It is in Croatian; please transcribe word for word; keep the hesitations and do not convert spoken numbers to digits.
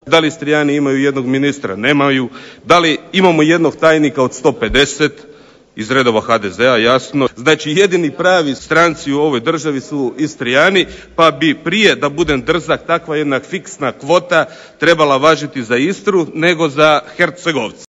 Da li Istrijani imaju jednog ministra? Nemaju. Da li imamo jednog tajnika od sto pedeset? Iz redova ha de zea jasno. Znači jedini pravi stranci u ovoj državi su Istrijani, pa bi prije, da budem drzak, takva jedna fiksna kvota trebala važiti za Istru nego za Hercegovce.